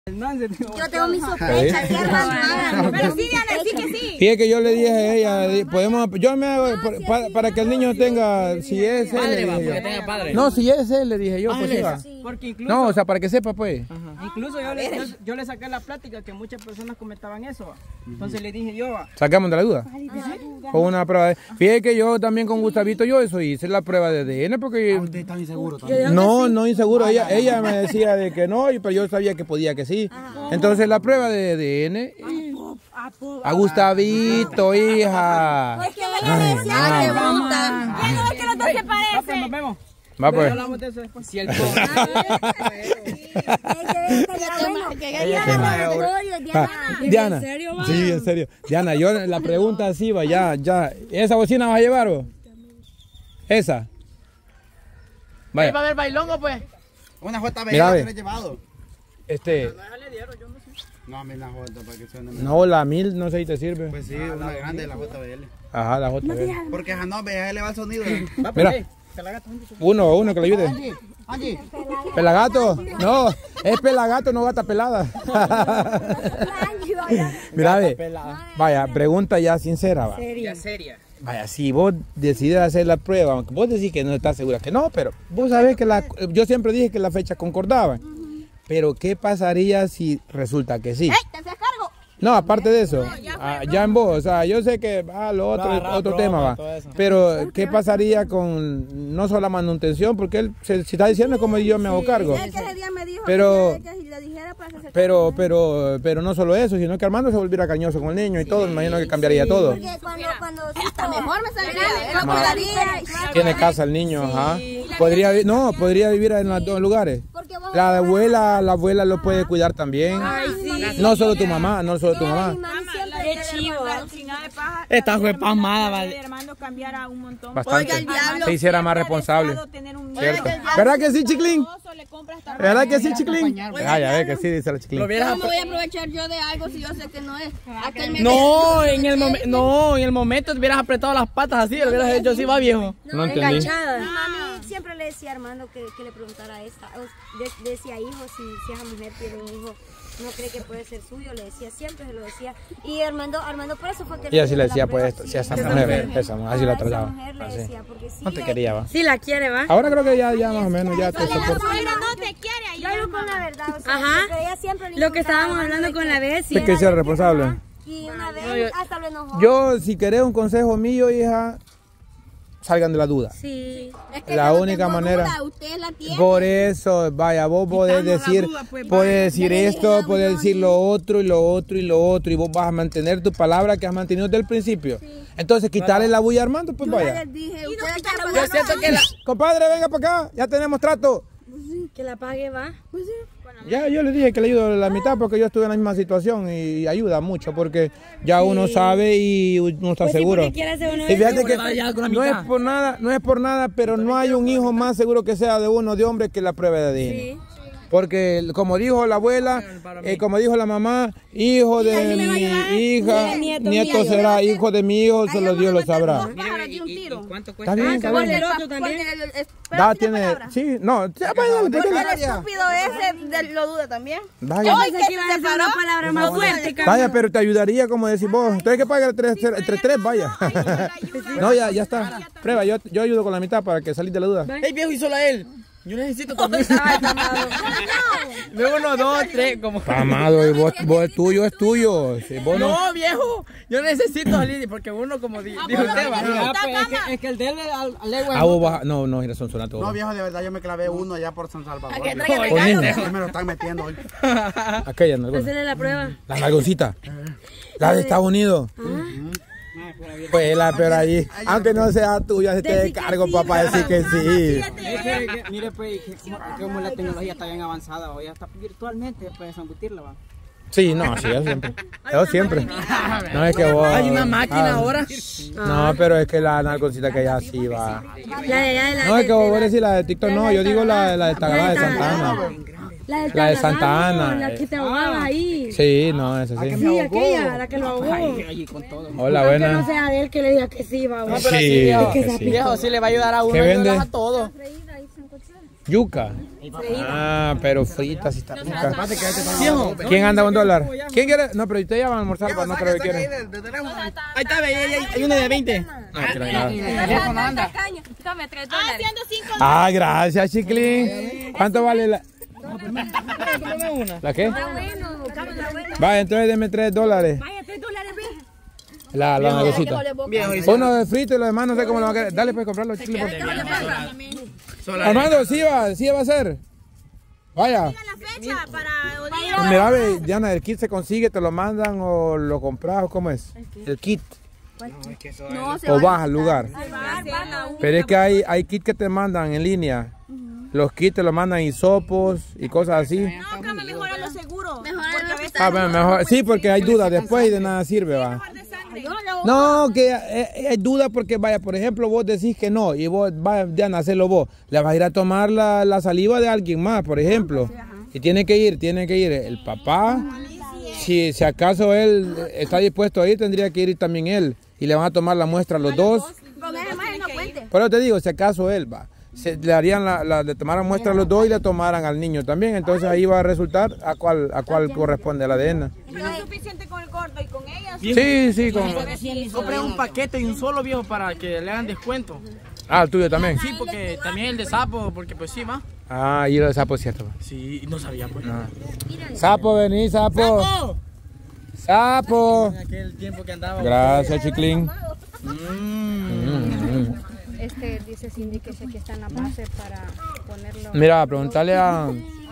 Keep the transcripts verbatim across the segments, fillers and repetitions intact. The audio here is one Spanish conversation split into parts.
Yo tengo mis sospechas, ¿qué más? Pero sí, Diana, sí que sí. Fíjate que yo le dije a ella, podemos, yo me hago, para, para que el niño tenga, si es él, le dije yo. No, si es él, le dije yo, pues iba. Porque incluso, no, o sea, para que sepa, pues. Ajá. Incluso yo le, yo, yo le saqué la plática que muchas personas comentaban eso. Entonces le dije yo. Sacamos de la duda. Con una prueba de... Fíjate que yo también con Gustavito, yo eso hice la prueba de A D N porque... ¿Usted está inseguro también? No, no inseguro. Ella, ella me decía de que no, pero yo sabía que podía que sí. Entonces la prueba de A D N... A Gustavito, hija. Porque ella me decía que te gusta. Ya no es que los dos se parecen. Nos vemos. Va pues. Hablamos de eso después. Si el Diana. ¿En serio, va? Sí, en serio. Diana, yo la pregunta así va, ya, ya. ¿Esa bocina vas a llevar vos? ¿Esa? Vaya. ¿Va a haber bailongo, pues? Una J B L que le he llevado. Este... No, a mí la J para que suene. No, la mil, no sé si te sirve. Pues sí, una grande, la J B L. Ajá, la J B L. Porque a no, ve, le va el sonido. Mira, uno, uno que le ayude. Angie, Angie. ¿Pelagato? No, es pelagato, no gata pelada. Mira, ve, vaya, pregunta ya sincera, va. Seria, seria. Vaya, si vos decides hacer la prueba, aunque vos decís que no estás segura que no, pero vos sabés que la, yo siempre dije que las fechas concordaban. Pero ¿qué pasaría si resulta que sí? ¡Ey, te haces cargo! No, aparte de eso, ah, ya en vos, o sea, yo sé que ah, lo otro, Barra, otro broma, tema va, pero ¿qué pasaría con no solo la manutención? Porque él se, si está diciendo como yo me hago cargo. Es que ese día me dijo pero, que si le dijera para hacer pero, pero, pero no solo eso, sino que Armando se volviera cañoso con el niño y todo, me imagino que cambiaría todo. Porque cuando, cuando Hasta mejor me saldría. Tiene casa el niño, ajá. Podría, no, podría vivir en los dos lugares. La abuela, la abuela lo puede cuidar también. No solo tu mamá, no solo tu mamá. Qué chivo. Esta fue pasmada, vale. Armando cambiara un montón. Bastante. Se hiciera más responsable. ¿Cierto? ¿Verdad que sí, Chiclín? ¿Verdad que sí, Chiclín? Ah, ya ve que sí, dice la Chiclín. ¿Cómo me voy a aprovechar yo de algo si yo sé que no es? No, en el momento, no, en el momento te hubieras apretado las patas así, lo hubieras hecho así, va viejo. No entendí. Mi mami siempre le decía a Armando que, que le preguntara a esta. De, decía hijo, si, si esa mujer tiene un hijo, no cree que puede ser suyo, le decía, siempre se lo decía. Y Armando, Armando por eso fue que... Y así le decía, pues, esto, si a esa mujer, esa mujer, así la trataba. Así. No te quería, va. Sí la quiere, va. Ahora creo que ya, ya más o menos, ya te soporto. No te quiere ahí. Yo hablo con la verdad, o sea, Ajá. ella siempre le Lo que inculcaba estábamos hablando con la vez. ¿De que sea responsable? Y una vez hasta lo enojó. Yo, si querés un consejo mío, hija, salgan de la duda. Sí. Es que La yo no única tengo manera. duda, usted la tiene. Por eso, vaya, vos podés decir, podés decir esto, podés decir lo otro y lo otro y lo otro y vos vas a mantener tu palabra que has mantenido desde el principio. Entonces, quitarle la bulla a Armando, pues vaya. Dije, usted quiere Yo siento que la... Compadre, venga para acá, ya tenemos trato. Que la pague, va. Ya yo le dije que le ayudo la mitad porque yo estuve en la misma situación y ayuda mucho porque ya uno sabe y uno está Pues sí, seguro. porque quiere hacer uno Y fíjate eso. que Ya con la no es mitad. por nada, no es por nada, pero no hay un hijo más seguro que sea de uno de hombre que la prueba de A D N. Sí. Porque como dijo la abuela, eh, como dijo la mamá, hijo de mi hija, Nieto nieto mío. será hijo de mi hijo, solo Dios lo sabrá. Mire, ¿y, y, y cuánto Está cuesta? bien, está bien. El otro también. Da, tiene, sí, no, ya, vaya, dale, pues, dale. El estúpido ese lo duda también. Vaya. Yo pensé que iba a decir una palabra más fuerte, cabrón. Vaya, pero te ayudaría como decir vos. Entonces que pague entre tres, entre tres, vaya. No, ya, ya está. Prueba, yo, yo ayudo con la mitad para que salís de la duda. Ey, viejo, y solo a él. Yo necesito también. Luego uno, dos, tres, como... Amado, y vos, vos es tuyo, es tuyo. Si vos no... No, viejo, yo necesito salir porque uno, como di- dijo usted, va. Ah, pues, es, que, es que el de él al, al legua. Ah, vos vas- no, no, son sonatos. No, viejo, de verdad, yo me clavé uno allá por San Salvador. que viejo. traiga Con niño. Ya me lo están metiendo hoy. Aquella, ¿no? Hacerle la prueba. La nalgoncita. La de Estados Unidos. Pues la pero allí, aunque no sea tuya, se te dé cargo, papá, decir que sí. Mire, que- mire, pues, que como, como la tecnología está bien avanzada, hoy hasta virtualmente puedes embutirla, va. Sí, no, sí, yo siempre. Yo siempre. No es que vos. Hay una máquina ah, ahora. No, pero es que la nalgoncita que ya sí va. La de allá de la No, es que de- vos de la- decís la de TikTok, no, yo digo la, la de Tagalá de Santa Ana. La de, La de Santa Tagalá, Ana, La que te ahogaba ahí. Sí, no, esa sí. Sí, aquella, la que lo ahogó. Ahí, ahí con todo. Hola, Aunque no buena. sea de él que le diga que sí, va. Sí, viejo, que sí. Viejo, sí le va a ayudar a uno ¿Qué a vende? ayudar a todo. Yuca. Ah, pero frita si está rica. Viejo. ¿Quién anda un dólar? ¿Quién quiere? No, pero ustedes ya van a almorzar, pues no creo que quieren. Ahí está, ve, ahí hay, hay uno de veinte. Ah, que la nada. Tome tres dólares. Haciendo cinco Ah, gracias, Chiclín. ¿Cuánto vale la...? ¿La qué? Vaya, entonces deme tres dólares. Vaya, tres dólares, ve. La, la negocita. Viejo, Uno de frito y los demás no sé cómo lo va a querer. Dale, pues, comprarlo, Chiclín. Armando, sí va, sí va a ser. Vaya. la fecha para Mira, ve, Diana, el kit se consigue, te lo mandan o lo compras o cómo es. El kit. No, se O va vas al lugar. a Pero es que hay, hay kits que te mandan en línea. Los kits te los mandan hisopos y cosas así. No, que me mejora lo seguro. Mejor porque a veces Ah, bueno, mejor. Sí, porque hay dudas después y de nada sirve, va. de sangre. No, que hay, hay dudas porque, vaya, por ejemplo, vos decís que no y vos, vaya, Diana, hacerlo vos. Le vas a ir a tomar la, la saliva de alguien más, por ejemplo. Y tiene que ir, tiene que ir el papá. Si, si acaso él está dispuesto a ir, tendría que ir también él. Y le van a tomar la muestra a los dos. Con ese más no cuente. Pero te digo, si acaso él va. Se, le harían la, la, le tomaran muestra a los dos y le tomaran al niño también. Entonces ahí va a resultar a cuál, a cuál corresponde el A D N. No es suficiente con el gordo y con ella. Sí, sí, con... Compré un paquete y un solo, viejo, para que le hagan descuento. Ah, el tuyo también. Sí, porque también el de sapo, porque pues sí, va. Ah, y lo de sapo es cierto. Sí, no sabía, pues. No. Sapo, vení, sapo. ¡Sapo! Sapo. En aquel tiempo que andaba. Gracias, Chiclín. Mm. Este dice Cindy que aquí está en la base para ponerlo. Mira, preguntarle a...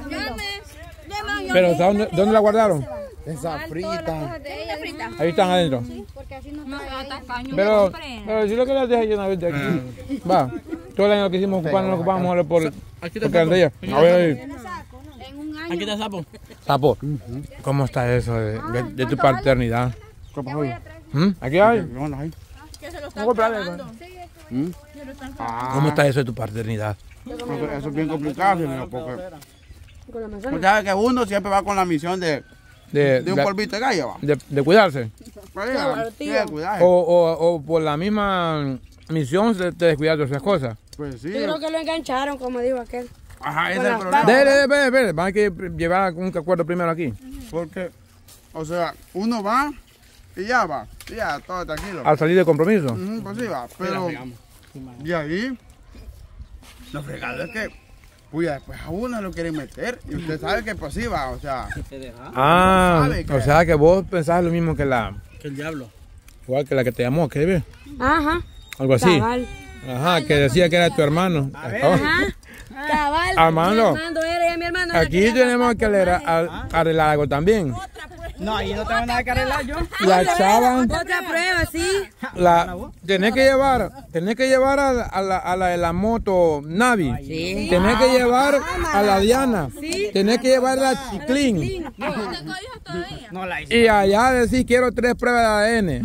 Pero ¿dónde, ¿dónde la guardaron? Esa frita. Ahí están adentro. Porque así no No, hasta caño. Pero, pero si lo que las deja yo una vez de aquí. Va. Todo el año que hicimos ocupar, no lo ocupamos ahora por... Aquí Porque está el ella. A ver ahí. Aquí está el sapo. Sapo, ¿cómo está eso de, de, de tu paternidad? ¿Mm? ¿Aquí hay? Que se lo están ¿Cómo comprarle, clavando. ¿Mm? ¿Cómo está eso de tu paternidad? Eso, eso es bien complicado, señor, porque usted sabe que uno siempre va con la misión de, De, de un de, polvito de gallo, va. de, de cuidarse. Pues, ya, sí, de cuidar. O, o, o por la misma misión de, de descuidar de esas cosas. Pues sí. Yo creo que lo engancharon, como dijo aquel. Ajá, ese Con es el las problema. Dele, dele, dele, dele. Van a que llevar un acuerdo primero aquí. Porque, o sea, uno va y ya va. Y ya, todo tranquilo. Al salir de compromiso. Ujú, pues sí va, pero de ahí, lo fregado es que, pues después a uno lo quieren meter y usted sabe que pues sí va, o sea, Ah, sabe que- o sea que vos pensás lo mismo que la... Que el diablo. Igual que la que te llamó, ¿qué ve? Ajá. Algo así. Cabal. Ajá, que decía que era tu hermano. Oh. Cabal. Armando, Mi Armando era y mi hermano. era aquí tenemos que arreglar, a- arreglar algo también. No, ahí no tengo nada que arreglar yo. La chava, Otra prueba, sí. la, tenés que llevar, tenés que llevar a, la- a la, a la de la moto Navi. Tenés que llevar a la Diana. Tenés que llevar a la Chiclín. No la hice. Y allá decís quiero tres pruebas de A D N.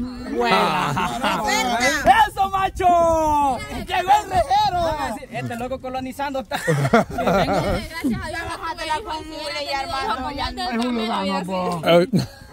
¡Eso, macho! ¡Llegó el rejero! Este loco colonizando está. Gracias a Dios, bájate la fórmula y hermano.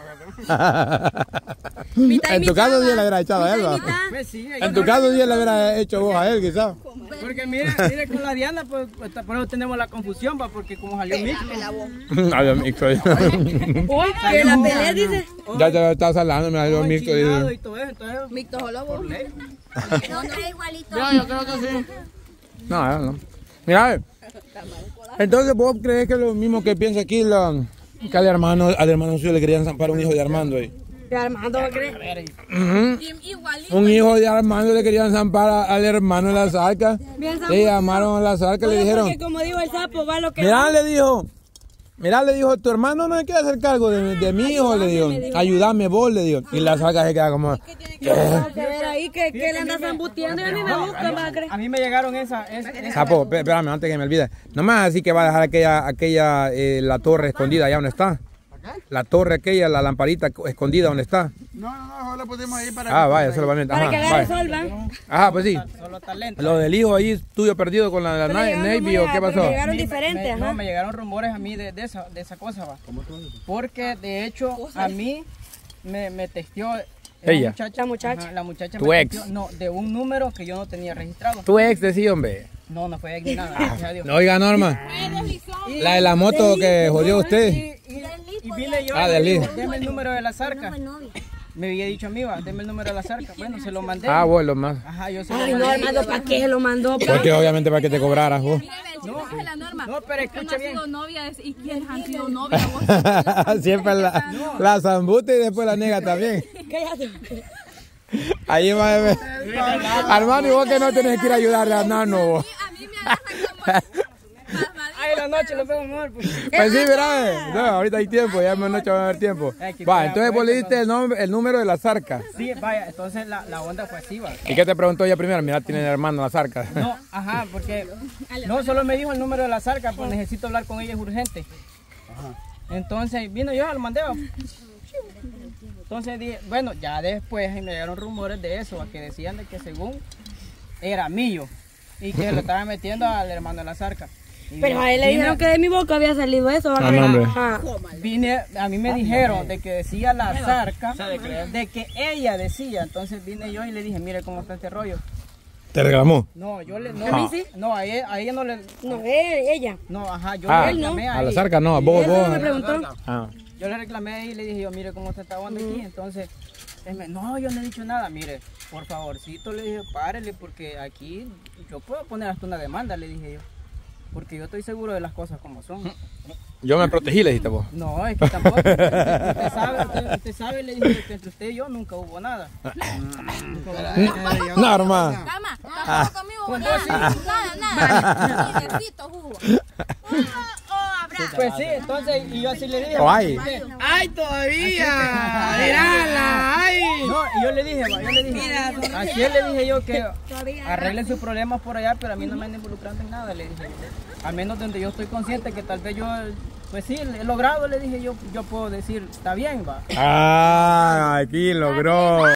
En tu caso sí le hubiera echado a él, ¿va? Pues sí, En tu caso sí le hubiera hecho vos a él, quizás. porque mire, mire con la Diana, pues pues, por eso tenemos la confusión, va, porque como salió mixto. Había mixto ahí. Que la pelea dice. Ya te estás hablando, me había mixto. Chinado dice. y todo eso, entonces, Mixto solo vos. por ley. No trae igualito. Yo creo que sí. No, ya no. Mira, a ver. Entonces vos crees que es lo mismo que piensa aquí la, que al hermano, al hermano suyo le querían zampar un hijo de Armando ahí. De Armando, ¿crees? Ujú. Igualito. Un hijo de Armando le querían zampar a- al hermano de la Zarca. Bien Le llamaron a la Zarca y le dijeron, Porque como dijo el sapo, va lo que mira, va. le dijo, mira, le dijo, tu hermano no me quiere hacer cargo de, de mi hijo, le dijo, ayúdame vos, le dijo. Y la Zarca se queda como, ¿qué? Hay que ver ahí que, que le anda zambutiendo y a mí me busca, va a creer. A mí me llegaron esa, esa, esa- Sapo, espé- espérame, antes que me olvide. No me vas a decir que va a dejar aquella, aquella eh, la torre escondida allá donde está. La torre aquella, la lamparita co- escondida donde está. no, no, no, mejor la pusimos ahí para Ah, que- vaya, eso lo va a meter. Para que Ajá, agarre vaya. sol, va. Ajá, pues sí. solo talento. Lo del hijo ahí tuyo perdido con la, la Pero Na- llegaron Navy muy o a- qué pero pasó. llegaron Me- diferentes, me- ajá. No, me llegaron rumores a mí de, de esa, de esa cosa, va. Porque de hecho a mí me, me testeó la Ella. muchacha, La muchacha. ajá, la muchacha Tu me ex. testeó, no, de un número que yo no tenía registrado. Tu ex decía, hombre. No, no fue ni nada, gracias a Dios. No, oiga, Norma. Y- La de la moto que jodió Y, usted. y, y vine yo, Ah, y del le digo, hijo. deme el número de la No zarca. fue novio. Me había dicho a mí, va, deme el número de la zarca. Bueno, se lo mandé. Ah, vos lo más. Ajá, yo se lo Ay, mandé. no, Armando, ¿para qué se lo mandó? Porque obviamente para que te cobraras vos. No, es la norma. No, pero Usted escucha no ha bien. sido novia de- y quiénes han sido novias. Vos Siempre la, la zambute y después la nega también. Ahí va a ver. Hermano, y vos que no tenés que ir a ayudarle a Nano. vos. a mí me agarran como pasmadita. Ay, la noche lo veo mejor. Pues. Pues sí, mira, eh. No, ahorita hay tiempo, ya en noche va a haber tiempo. Va, entonces vos le diste el, nombre, el número de la zarca. Sí, vaya, entonces la, la onda fue así, va. ¿Y qué te preguntó ella primero? Mira, tiene el hermano la zarca. No, ajá, porque no solo me dijo el número de la zarca, pues necesito hablar con ella, es urgente. Entonces vino yo, lo mandé. va. Entonces dije, bueno, ya después me llegaron rumores de eso, que decían de que según era mío y que lo estaban metiendo al hermano de la zarca. Y Pero a él le vine- dijeron que de mi boca había salido eso. Ah, no, hombre. Ajá. Vine, a mí me dijeron de que decía la zarca, de que ella decía, entonces vine yo y le dije, mire cómo está este rollo. ¿Te reclamó? No, yo le, no, ¿A mí sí? no, a ella, a ella no le, No, él, ella. no, ajá, yo Ah, le reclamé a a la ella. zarca no, a vos, Eso no vos. me preguntó. Ah. Yo le reclamé a ella y le dije, yo, mire cómo está esta onda aquí, entonces, él me, no, yo no he dicho nada, mire, por favorcito, le dije, párele, porque aquí yo puedo poner hasta una demanda, le dije yo, porque yo estoy seguro de las cosas como son. Yo me protegí, le dijiste vos. No, es que tampoco, usted sabe, usted, usted sabe, le dije que entre usted y yo nunca hubo nada. No, hermano. Cama, tampoco conmigo. Nada, nada, nada. Necesito jugo. Pues sí, entonces, y yo así le dije. Oh, ay. ¡Ay, todavía! ¡Mírala! ¡Ay! No, y yo le dije, va, yo le dije, así le dije yo que arreglen sus problemas por allá, pero a mí no me anden involucrando en nada, le dije yo. Al menos donde yo estoy consciente que tal vez yo, pues sí, he logrado, le dije yo, yo puedo decir, está bien, va. Ah, aquí logró.